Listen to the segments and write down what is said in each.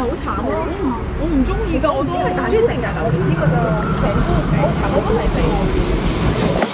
好慘咯，我唔中意㗎，我都係中意食嘅榴蓮呢個就成煲好好味。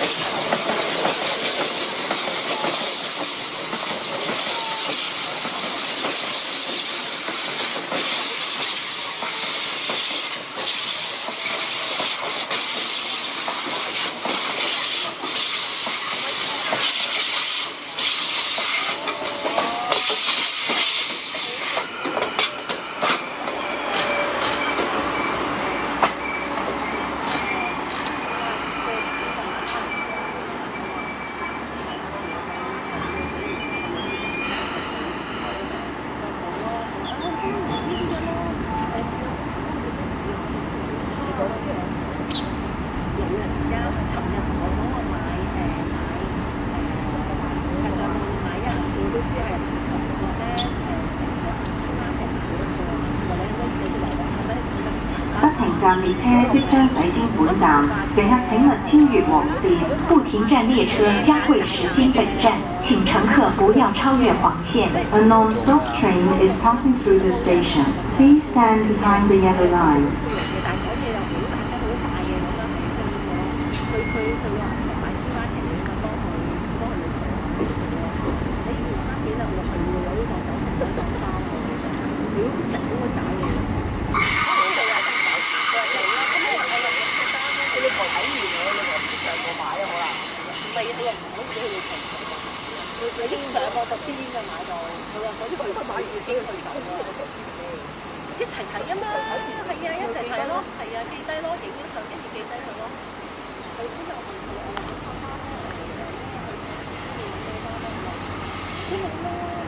不停站列車即將駛經本站，乘客請勿超越黃線。不停站列車將會駛經本站，請乘客不要超越黃線。A non-stop train is passing through the station. Please stand behind the yellow line. 你經常個特邊嘅買到，佢話嗰啲佢都買完幾個對手喎，一齊睇啊嘛，係啊，一齊睇咯，係啊，記低咯，影咗相跟住記低佢咯。佢之後我問佢，我話你翻返咧，因為佢